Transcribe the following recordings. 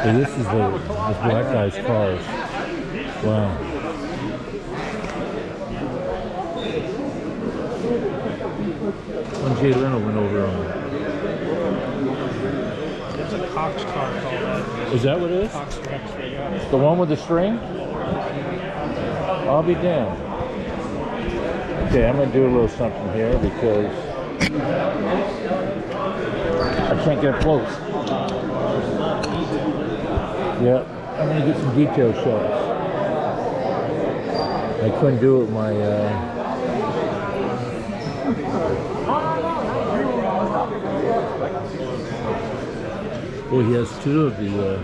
Hey, this is this black guy's cars. Wow. When Jay Leno went over on. There's a Cox car called that. Is that what it is? Cox Rexford, yeah. The one with the string? I'll be damned. Okay, I'm gonna do a little something here because I can't get close. Yeah, I'm gonna get some detail shots. I couldn't do it with my well, he has two of the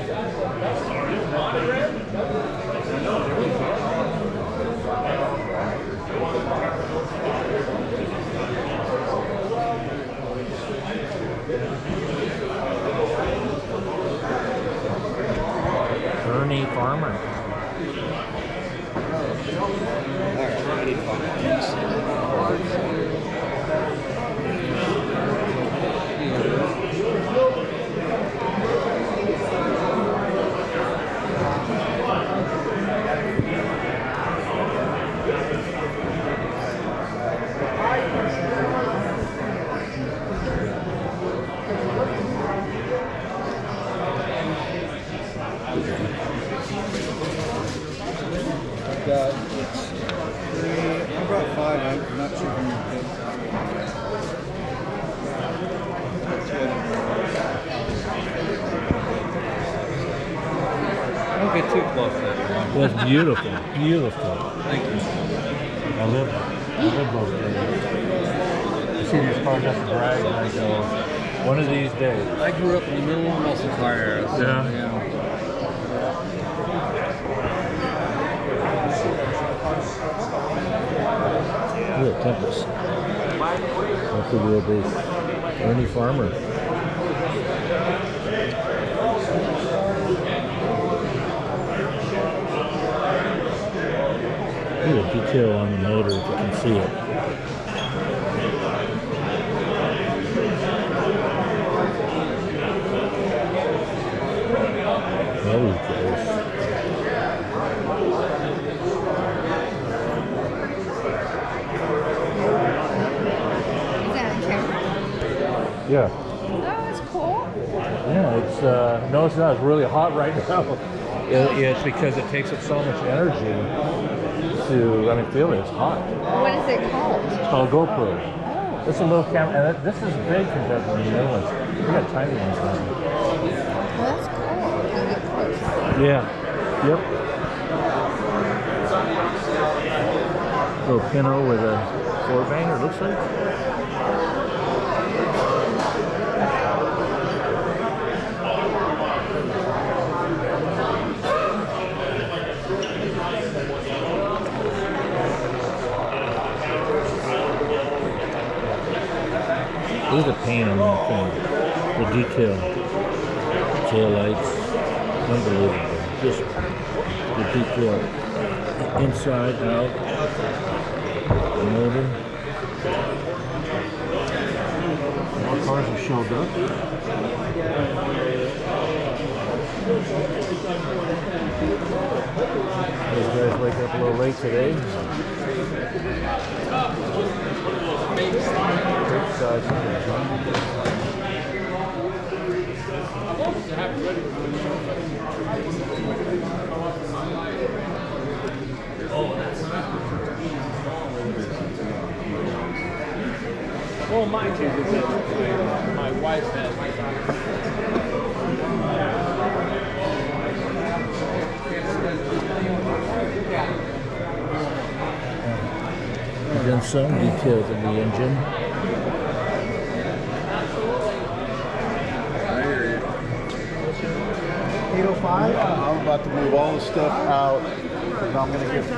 Ernie Farmer. I brought 5. I'm not sure if I'm good. Don't get too close there. That's beautiful, beautiful. Thank you. I live both days. I see these cars have to drag and I go, one of these days. I grew up in the middle of muscle car era. So, Yeah. Look at Tempest. That's the wheelbase. Ernie Farmer. Look at the detail on the motor if you can see it. Very close. Yeah. Oh, that's cool. Yeah, it's no, it's not. It's really hot right now. It's because it takes up so much energy to. I mean, feel it. It's hot. What is it called? It's called GoPro. Oh. It's a little camera, and this is big compared to the new ones. We got tiny ones now. Well, that's cool. Can get close. Yeah. Yep. Little Pinto with a 4-banger, looks like. Look at the paint on that thing. The detail. Tail lights. Unbelievable. Just the detail. Inside, out. The motor. More cars have showed up. Those guys wake up a little late today. Well, mine too, because my wife has. I've done some details in the engine. I hear you. 805? I'm about to move all the stuff out. And I'm going to get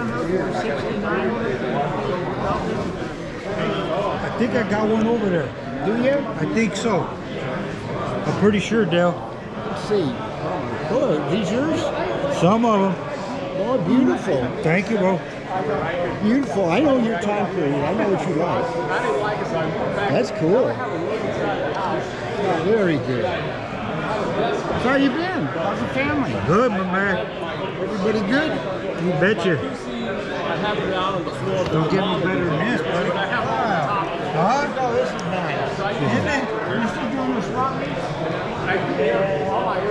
I think I got one over there. Do you? I think so. I'm pretty sure, Dale. Let's see. Oh, these yours? Some of them. Oh, beautiful. Thank you, bro. Beautiful. I know your time period. I know what you like. That's cool. Very good. How you been? How's the family? Good, my man. Everybody good? You betcha. I have it down on the floor. Don't get any better than this, buddy. Wow. Huh? No, this is nice. Isn't it? Are you still doing the swap meet? All my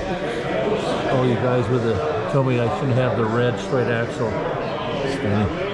Oh, you guys with the told me I shouldn't have the red straight axle. Stunning.